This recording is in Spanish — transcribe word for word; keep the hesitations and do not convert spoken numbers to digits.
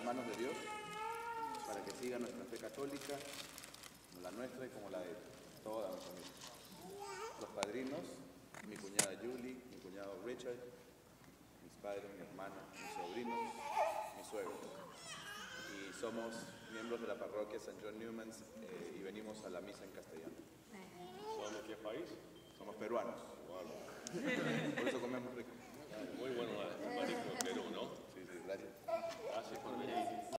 las manos de Dios para que siga nuestra fe católica, como la nuestra y como la de toda mi familia. Los padrinos, mi cuñada Julie, mi cuñado Richard, mis padres, mi hermana, mis sobrinos, mi suegro. Y somos miembros de la parroquia San John Newman's eh, y venimos a la misa en castellano. ¿Son de qué país? Somos peruanos. Wow.